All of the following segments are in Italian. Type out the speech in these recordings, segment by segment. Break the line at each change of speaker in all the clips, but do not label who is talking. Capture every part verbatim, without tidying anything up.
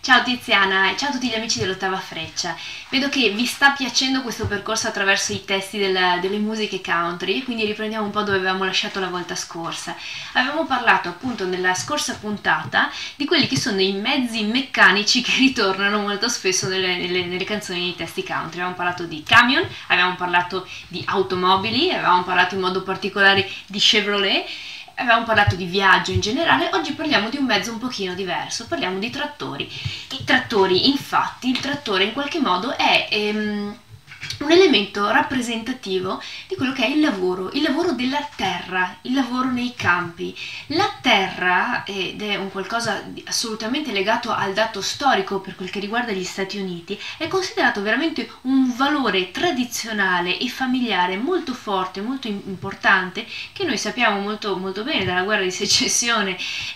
Ciao Tiziana e ciao a tutti gli amici dell'Ottava Freccia. Vedo che vi sta piacendo questo percorso attraverso i testi del- delle musiche country, quindi riprendiamo un po' dove avevamo lasciato la volta scorsa. Avevamo parlato appunto nella scorsa puntata di quelli che sono i mezzi meccanici che ritornano molto spesso nelle, nelle- nelle canzoni nei testi country. Avevamo parlato di camion, avevamo parlato di automobili, avevamo parlato in modo particolare di Chevrolet. Avevamo parlato di viaggio in generale, oggi parliamo di un mezzo un pochino diverso, parliamo di trattori. I trattori, infatti, il trattore in qualche modo è ehm, un elemento rappresentativo di quello che è il lavoro, il lavoro della terra, il lavoro nei campi. La terra, ed è un qualcosa di assolutamente legato al dato storico per quel che riguarda gli Stati Uniti, è considerato veramente un valore tradizionale e familiare molto forte, molto importante, che noi sappiamo molto, molto bene dalla guerra di secessione,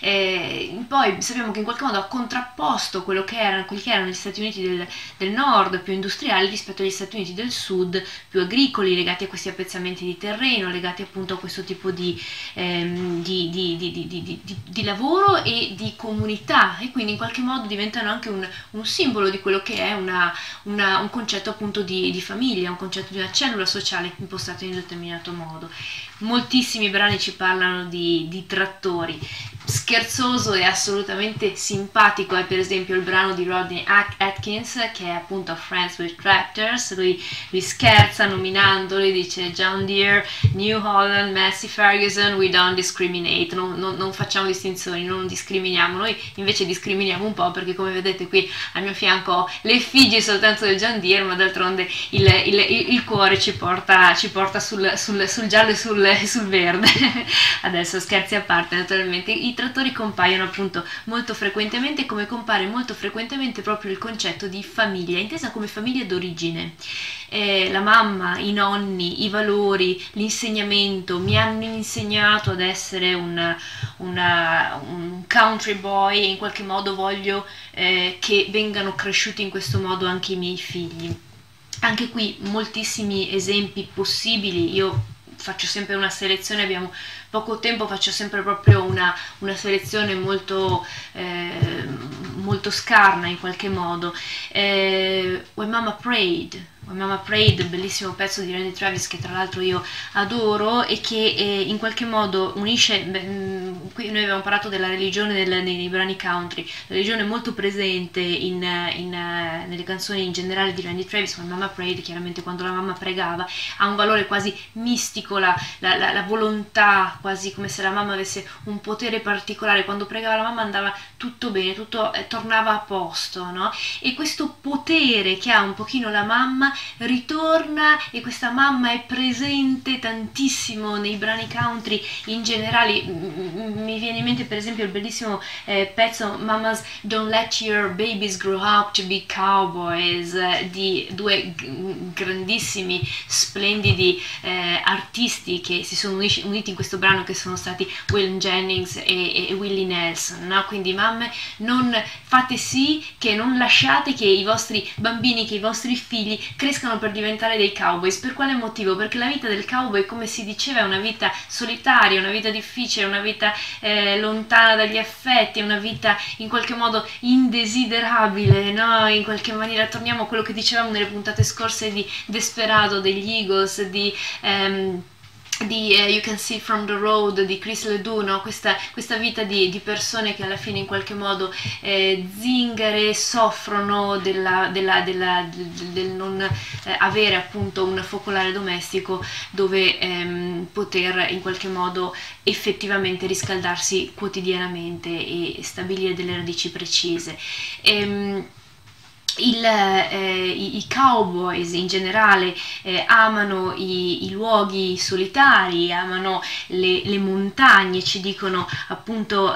eh, poi sappiamo che in qualche modo ha contrapposto quello che erano, quelli che erano gli Stati Uniti del, del nord, più industriali, rispetto agli Stati Uniti del sud, più agricoli, legati a questi appezzamenti di terreno, legati appunto a questo tipo di, ehm, di, di, di, di, di, di, di lavoro e di comunità, e quindi in qualche modo diventano anche un, un simbolo di quello che è una, una, un concetto appunto di, di famiglia, un concetto di una cellula sociale impostata in un determinato modo. Moltissimi brani ci parlano di, di trattori. Scherzoso e assolutamente simpatico è per esempio il brano di Rodney Atkins, che è appunto Friends with Tractors. Lui, lui scherza nominandoli, dice John Deere, New Holland, Massey Ferguson, we don't discriminate, non, non, non facciamo distinzioni, non discriminiamo. Noi invece discriminiamo un po', perché come vedete qui al mio fianco ho le effigie soltanto del John Deere, ma d'altronde il, il, il, il cuore ci porta, ci porta sul, sul, sul giallo e sul, sul verde. Adesso scherzi a parte, naturalmente i trattori compaiono appunto molto frequentemente, come compare molto frequentemente proprio il concetto di famiglia, intesa come famiglia d'origine. Eh, la mamma, i nonni, i valori, l'insegnamento mi hanno insegnato ad essere una, una, un country boy, e in qualche modo voglio eh, che vengano cresciuti in questo modo anche i miei figli. Anche qui moltissimi esempi possibili. Io faccio sempre una selezione, abbiamo poco tempo, faccio sempre proprio una, una selezione molto, eh, molto scarna in qualche modo. eh, When Mama Prayed, When Mama Prayed, bellissimo pezzo di Randy Travis che tra l'altro io adoro, e che eh, in qualche modo unisce, beh, qui noi abbiamo parlato della religione nel, nei, nei brani country, la religione è molto presente in, in, nelle canzoni in generale di Randy Travis. When Mama Prayed, chiaramente quando la mamma pregava, ha un valore quasi mistico, la, la, la, la volontà, quasi come se la mamma avesse un potere particolare. Quando pregava la mamma andava tutto bene, tutto eh, tornava a posto, no? E questo potere che ha un pochino la mamma ritorna, e questa mamma è presente tantissimo nei brani country in generale. Mi viene in mente per esempio il bellissimo eh, pezzo Mamas Don't Let Your Babies Grow Up to Be Cowboys, eh, di due grandissimi, splendidi eh, artisti che si sono uniti, uniti in questo brano, che sono stati Waylon Jennings e, e Willie Nelson, no? Quindi mamme, non fate sì che non lasciate che i vostri bambini, che i vostri figli crescano per diventare dei cowboys. Per quale motivo? Perché la vita del cowboy, come si diceva, è una vita solitaria, una vita difficile, una vita eh, lontana dagli affetti, è una vita in qualche modo indesiderabile, no? In qualche maniera torniamo a quello che dicevamo nelle puntate scorse di Desperado degli Eagles, di ehm, di uh, You Can See From The Road di Chris Ledoux, no? questa, questa vita di, di persone che alla fine in qualche modo eh, zingare, soffrono della, della, della, del, del non eh, avere appunto un focolare domestico dove ehm, poter in qualche modo effettivamente riscaldarsi quotidianamente e stabilire delle radici precise. Ehm, Il, eh, i, i cowboys in generale eh, amano i, i luoghi solitari, amano le, le montagne, ci dicono appunto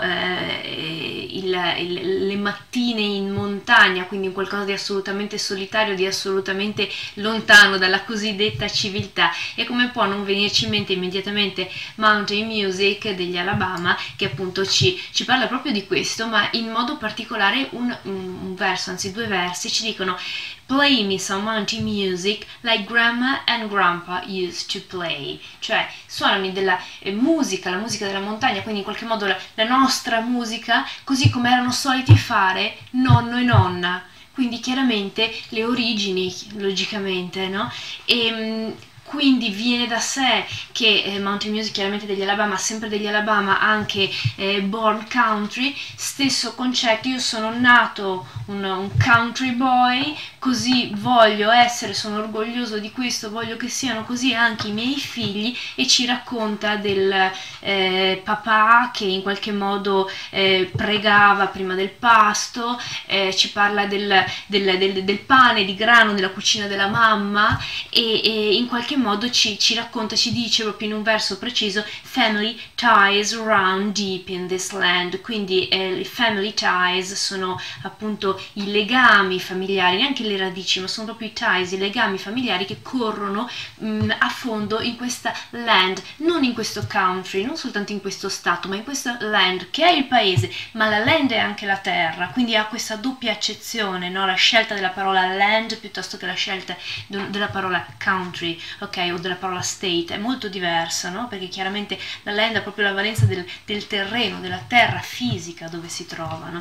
eh, il, il, le mattine in montagna, quindi qualcosa di assolutamente solitario, di assolutamente lontano dalla cosiddetta civiltà. E come può non venirci in mente immediatamente Mountain Music degli Alabama, che appunto ci, ci parla proprio di questo, ma in modo particolare un, un verso, anzi due versi, diversi, ci dicono play me some mountain music like grandma and grandpa used to play, cioè suonami della eh, musica, la musica della montagna, quindi in qualche modo la, la nostra musica, così come erano soliti fare nonno e nonna, quindi chiaramente le origini, logicamente, no? E quindi viene da sé che eh, Mountain Music chiaramente degli Alabama, sempre degli Alabama, anche eh, Born Country, stesso concetto, io sono nato un, un country boy, così voglio essere, sono orgoglioso di questo, voglio che siano così anche i miei figli, e ci racconta del eh, papà che in qualche modo eh, pregava prima del pasto, eh, ci parla del, del, del, del pane di grano della cucina della mamma, e, e in qualche modo ci, ci racconta, ci dice proprio in un verso preciso family ties run deep in this land, quindi eh, i family ties sono appunto i legami familiari, neanche le radici, ma sono proprio i ties, i legami familiari che corrono mh, a fondo in questa land, non in questo country, non soltanto in questo stato, ma in questa land che è il paese, ma la land è anche la terra, quindi ha questa doppia accezione, no? La scelta della parola land piuttosto che la scelta de- della parola country, ok, o della parola state, è molto diversa, no? Perché chiaramente la land ha proprio la valenza del, del terreno, della terra fisica dove si trovano.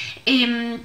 E,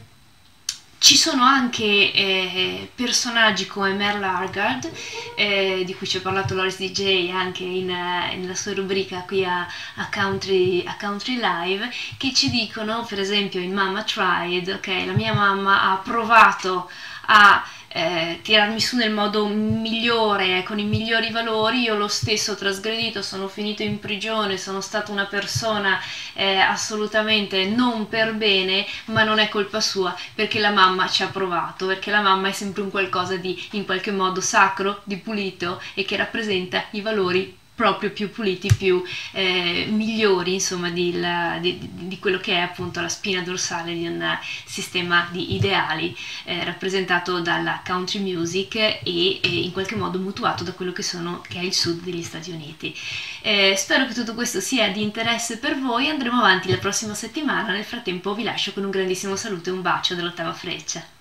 ci sono anche eh, personaggi come Merle Haggard, eh, di cui ci ha parlato Loris D J anche in, uh, nella sua rubrica qui a, a, Country, a Country Live, che ci dicono, per esempio in Mama Tried, ok, la mia mamma ha provato a Eh, tirarmi su nel modo migliore, con i migliori valori, io lo stesso ho trasgredito, sono finito in prigione, sono stata una persona eh, assolutamente non per bene, ma non è colpa sua, perché la mamma ci ha provato, perché la mamma è sempre un qualcosa di in qualche modo sacro, di pulito, e che rappresenta i valori proprio più puliti, più eh, migliori, insomma, di, la, di, di quello che è appunto la spina dorsale di un sistema di ideali eh, rappresentato dalla country music e, e in qualche modo mutuato da quello che, sono, che è il sud degli Stati Uniti. Eh, spero che tutto questo sia di interesse per voi, andremo avanti la prossima settimana, nel frattempo vi lascio con un grandissimo saluto e un bacio dall'Ottava Freccia.